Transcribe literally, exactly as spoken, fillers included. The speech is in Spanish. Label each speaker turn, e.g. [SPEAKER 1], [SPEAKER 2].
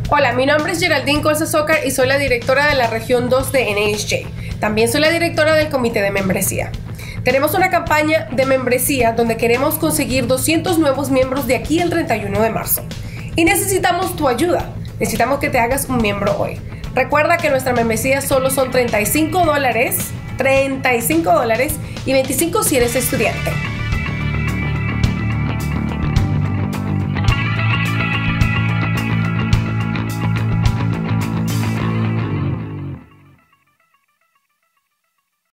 [SPEAKER 1] Hola, mi nombre es Geraldine Colza Sócar y soy la directora de la región dos de N H J. También soy la directora del comité de membresía. Tenemos una campaña de membresía donde queremos conseguir doscientos nuevos miembros de aquí al treinta y uno de marzo. Y necesitamos tu ayuda. Necesitamos que te hagas un miembro hoy. Recuerda que nuestra membresía solo son treinta y cinco dólares, treinta y cinco dólares y veinticinco si eres estudiante.